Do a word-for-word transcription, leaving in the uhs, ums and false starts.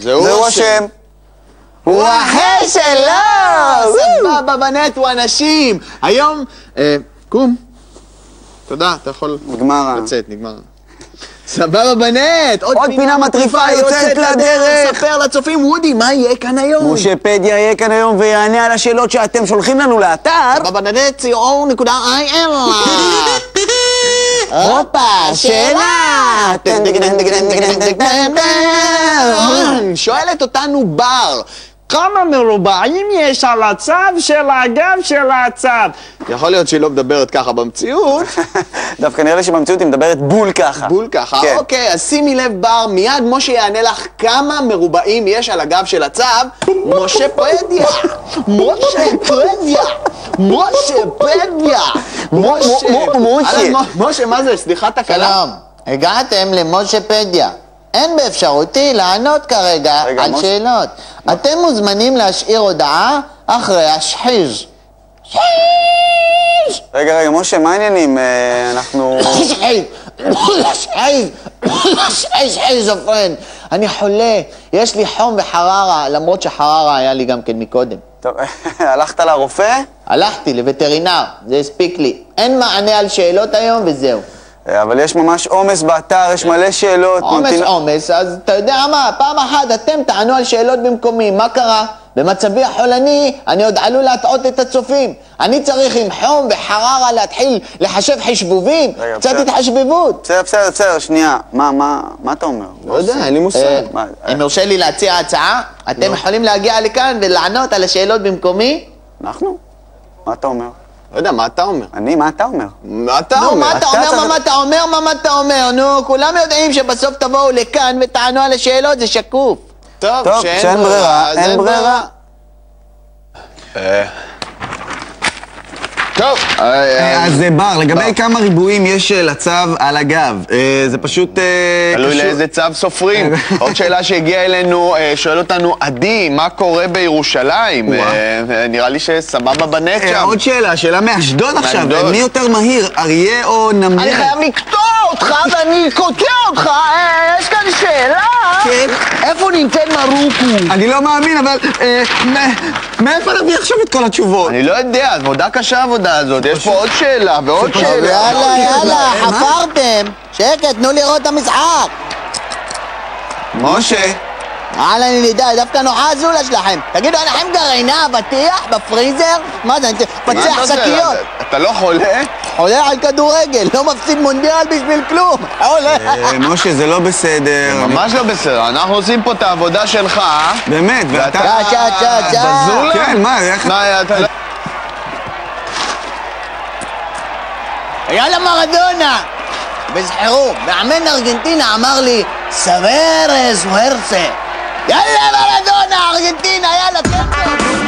זהו השם. הוא האחר שלו! סבבה בנטו אנשים! היום... קום. תודה, אתה יכול... נגמר. לצאת, נגמר. סבבה בנט! עוד פינה מטריפה יוצאת לדרך! ספר לצופים, וודי, מה יהיה כאן היום? משה פדיה יהיה כאן היום ויענה על השאלות שאתם שולחים לנו לאתר סבבה בנט, סי או נקודה איי אל. הופה, שאלה! שואלת אותנו בר, כמה מרובעים יש על הצו של הגב של הצו? יכול להיות שהיא לא מדברת ככה במציאות. דווקא נראה לי שבמציאות היא מדברת בול ככה. בול ככה, כן. אוקיי, אז שימי לב בר, מיד משה יענה לך כמה מרובעים יש על הגב של הצו. משה פדיה! משה פדיה! משה פדיה! משה! משה! משה, מה זה? סליחה תקלה? שלום, הגעתם למשה פדיה. אין באפשרותי לענות כרגע רגע, על משה. שאלות. אתם מוזמנים להשאיר הודעה אחרי השחיז. רגע, רגע, משה, מה העניינים? אה, אנחנו... שחיז, שחיז, שחיז, שחיזופרן. אני חולה, יש לי חום וחררה, למרות שחררה היה לי גם כן מקודם. טוב, הלכת לרופא? הלכתי לווטרינר, זה הספיק לי. אין מענה על שאלות היום וזהו. אבל יש ממש עומס באתר, יש מלא שאלות. עומס ממתין- עומס, אז אתה יודע מה, פעם אחת אתם תענו על שאלות במקומי, מה קרה? במצבי החולני אני עוד עלול להטעות את הצופים. אני צריך עם חום וחררה להתחיל לחשב חשבובים, רגע, קצת בסדר. התחשבבות. בסדר, בסדר, בסדר, שנייה. מה, מה, מה אתה אומר? לא יודע, אין לי מושג. מה, אם יורשה לי להציע הצעה, אתם יכולים להגיע לכאן ולענות על השאלות במקומי? אנחנו? מה אתה אומר? לא יודע, מה אתה אומר? אני? מה אתה אומר? מה אתה נו, אומר? מה אתה אתה אומר, צריך- מה מה אתה אומר, מה מה אתה אומר, נו, כולם יודעים שבסוף תבואו לכאן ותענו על השאלות, זה שקוף. טוב, טוב, שאין ברירה, אז אין ברירה. טוב, אז בר, לגבי כמה ריבועים יש לצו על הגב, אה, זה פשוט... אה, תלוי קשור- לאיזה צו סופרים. עוד שאלה שהגיעה אלינו, אה, שואל אותנו, עדי, מה קורה בירושלים? וואה. אה, נראה לי שסבבה בנט אה, שם. עוד שאלה, שאלה מאשדוד עכשיו, מאשדוד. מי יותר מהיר, אריה או נמר? אני חייב לקטוע אותך ואני קוטע אותך, אה, יש כאן שאלה. כן. איפה נמצאת מרוקו? אני לא מאמין, אבל אה, מ- מאיפה נביא עכשיו את כל התשובות? אני לא יודע, עבודה קשה העבודה הזאת, יש פה עוד שאלה ועוד שאלה. יאללה, יאללה, חפרתם. שקט, תנו לראות את המשחק. משה, אהלן ילידיי, דווקא נוחה הזולה שלכם. תגידו, אין לכם גרעינה, אבטיח, בפריזר? מה זה, אני מה אתה פצח עושה? שקיות. אתה לא חולה? עולה על כדורגל, לא מפסיד מונדיאל בשביל כלום. עולה. אה, משה, זה לא בסדר. אני- ממש לא בסדר, אנחנו עושים פה את העבודה שלך. באמת, ואתה... ואתה- שעה, שעה, שעה. בזולה? כן, מה, איך... מה, אתה לא... יאללה מרדונה. בזכרו, מאמן ארגנטינה אמר לי, סוורס וורסה. יאללה מרדונה, ארגנטינה, יאללה, כן טוב.